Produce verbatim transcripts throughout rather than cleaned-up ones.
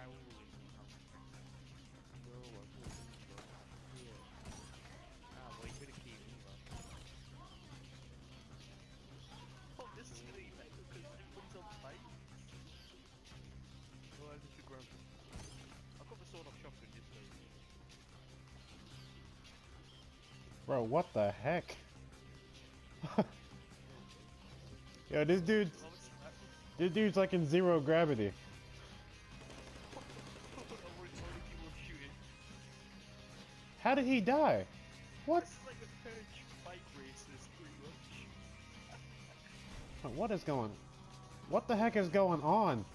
Crowley. No, I won't. Yeah. Ah, well, you could have killed me, man. Oh, this is gonna be better because everybody's on base. Oh, I need to grab. I've got the sword off shotgun just so. Bro, what the heck? Oh, Yo, this dude, What was that? this dude's like in zero gravity. I wanted to keep on shooting. How did he die? What? This is like a Purge bike races, pretty much. What is going? What the heck is going on?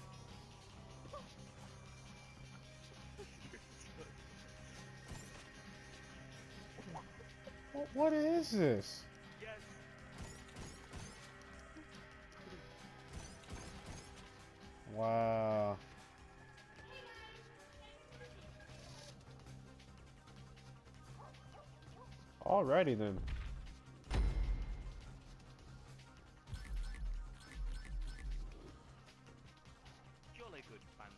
What, what is this? Yes. Wow. Alrighty then. Jolly good banter.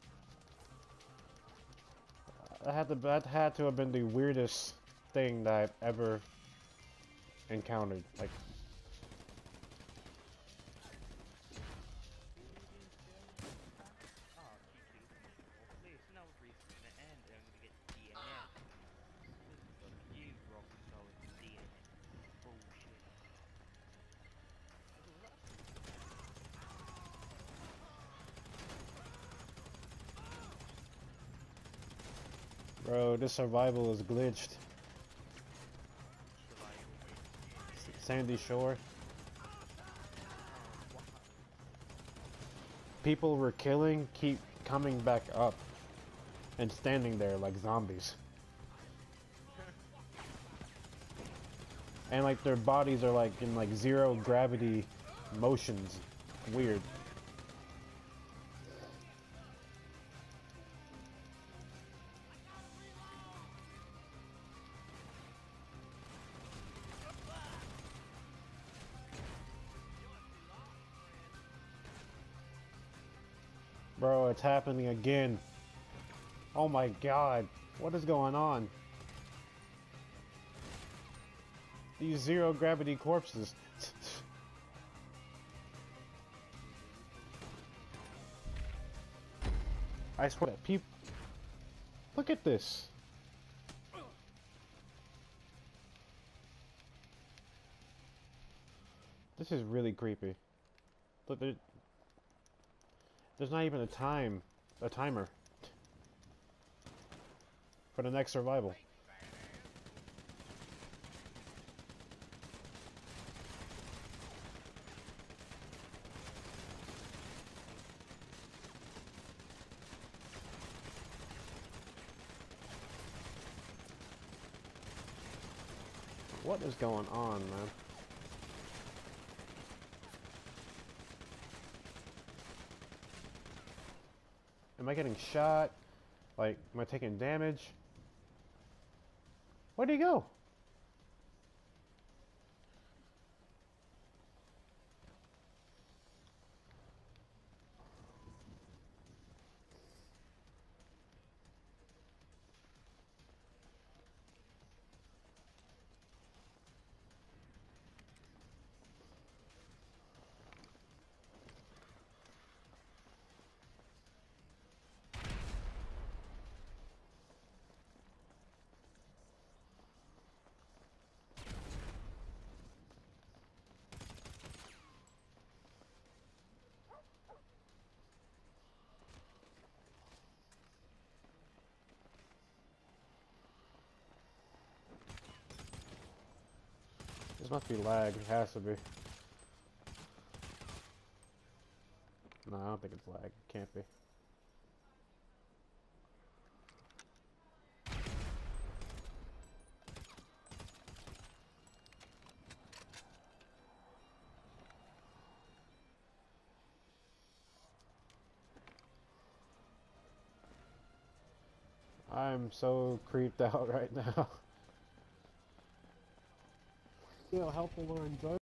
That had to that had to have been the weirdest thing that I've ever encountered. Like, Ah, she killed me in fourth place. Now we're racing in the end and I'm gonna get D N F. Fuck you, rock solid D N F. Bullshit. Oh, that's bro, this survival is glitched. survival. Sandy Shore. Oh, what happened? People we're killing keep coming back up and standing there like zombies. And like their bodies are like in like zero gravity motions. Weird. Bro, it's happening again. Oh my god. What is going on? These zero gravity corpses. I swear that people. Look at this. This is really creepy. Look, there, there's not even a time, a timer for the next survival. What is going on, man? Am I getting shot? Like, am I taking damage? Where'd he go? This must be lag. It has to be. No, I don't think it's lag. It can't be. I'm so creeped out right now. Feel helpful or enjoyable.